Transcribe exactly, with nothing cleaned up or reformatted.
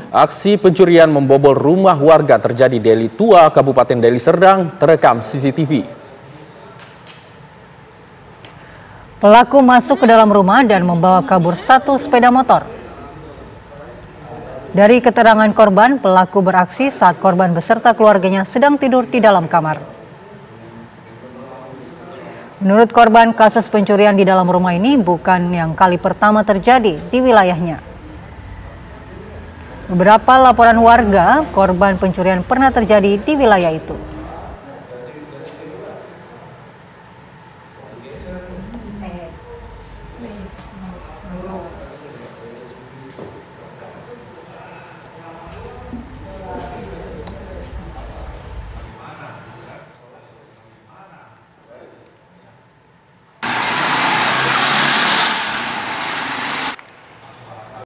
Aksi pencurian membobol rumah warga terjadi di Deli Tua, Kabupaten Deli Serdang, terekam C C T V. Pelaku masuk ke dalam rumah dan membawa kabur satu sepeda motor. Dari keterangan korban, pelaku beraksi saat korban beserta keluarganya sedang tidur di dalam kamar. Menurut korban, kasus pencurian di dalam rumah ini bukan yang kali pertama terjadi di wilayahnya. Beberapa laporan warga korban pencurian pernah terjadi di wilayah itu.